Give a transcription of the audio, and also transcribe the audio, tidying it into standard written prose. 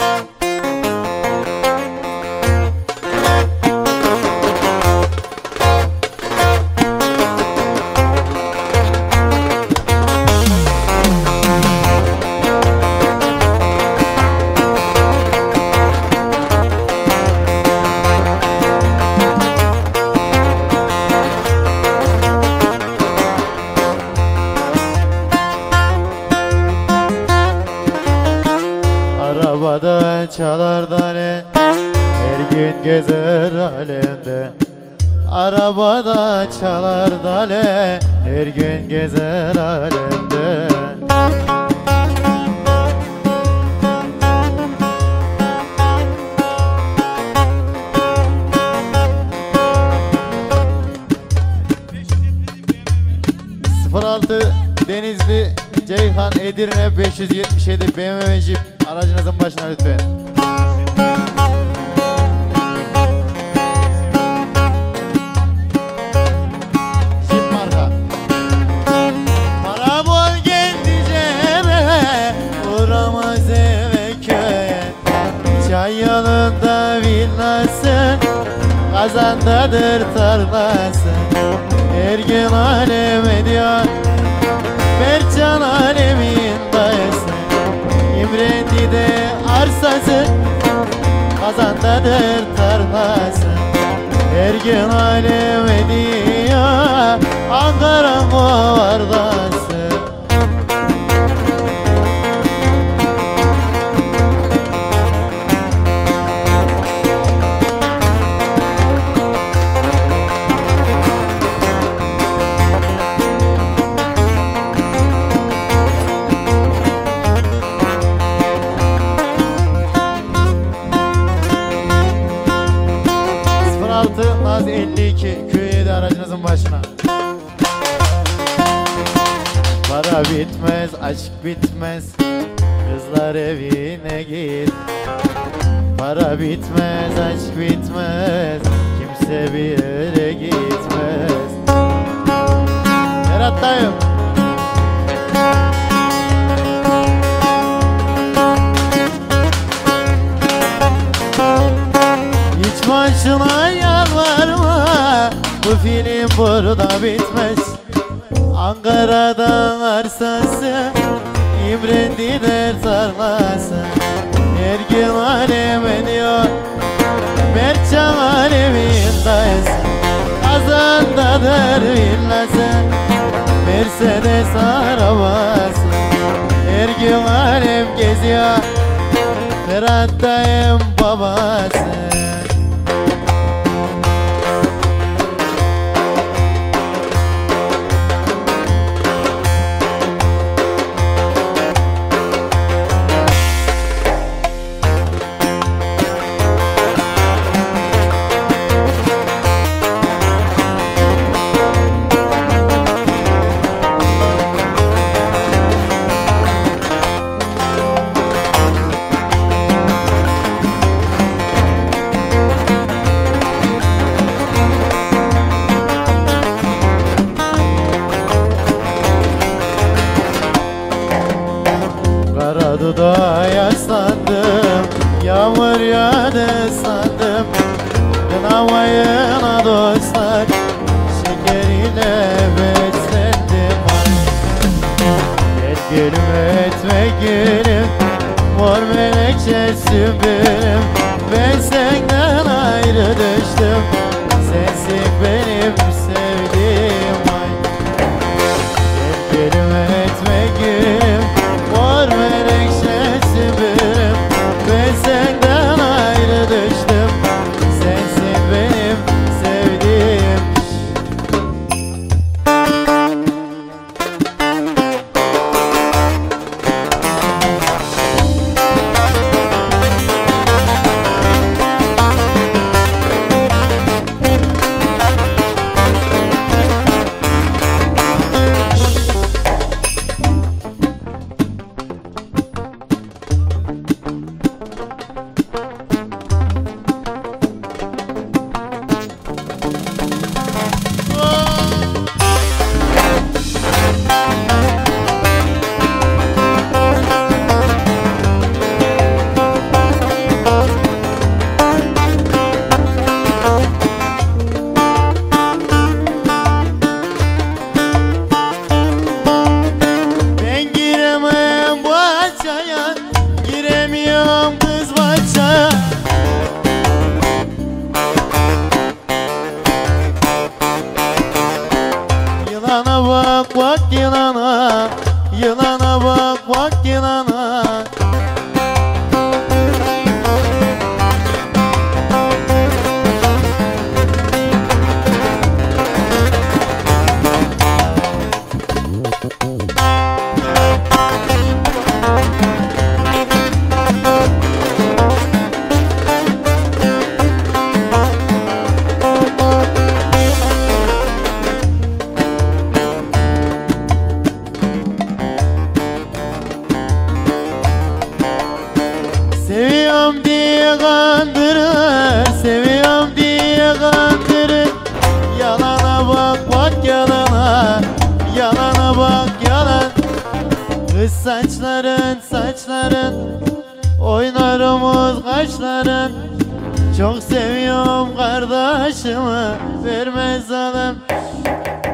Arabada çalar dale, her gün gezer alemde. Arabada çalar dale, her gün gezer alemde. ...06 Denizli Ceyhan Edirne 577 BMW Jeep aracınızın başına lütfen. Jeep marka. Para bol geldi cebe, uğramaz eve köye. Çay yolunda villası, Kazandadır tarlası. Her gün alem ediyor, Mertcan alemin dayısı. İmrendi'de arsası, Kazandadır tarlası. Her gün alem ediyor, Ankara Movardası. Naz 52 Köyü'de aracınızın başına. Para bitmez, aşk bitmez, kızlar evine git. Para bitmez, aşk bitmez, kimse bir yere gitmez. Berat dayım. Hiç başına yalvarma, bu film burada bitmez. Ankara'dan arsası, İmrendi'de tarlası. Her gün alem ediyor, Mertcan alemin dayısı. Kazandadır villası, Mercedes arabası. Her gün alem geziyor, Ferhat dayım babası. Karaduda yaslandım, yağmur yağdı sandım. Kınamayına dostlar, şekeriyle beslendim. Gel gülüm etme gülüm, mor menekşe sümbülüm. Ben senden ayrı düştüm, sensin benim sevdiğim ay. Gel gülüm etme gülüm, mor menekşe sümbülüm. Ben senden ayrı düştüm, sensin benim sevdiğim. Giremiyorum kız başa. Yılana bak bak yılana, yılana bak bak yılana. Seviyorum diye kandırır, seviyorum diye kandırır. Yalana bak bak yalana, yalana bak yalan. Kız saçların saçların, oynar omuz kaşların. Çok seviyorum kardeşimi, vermez alım.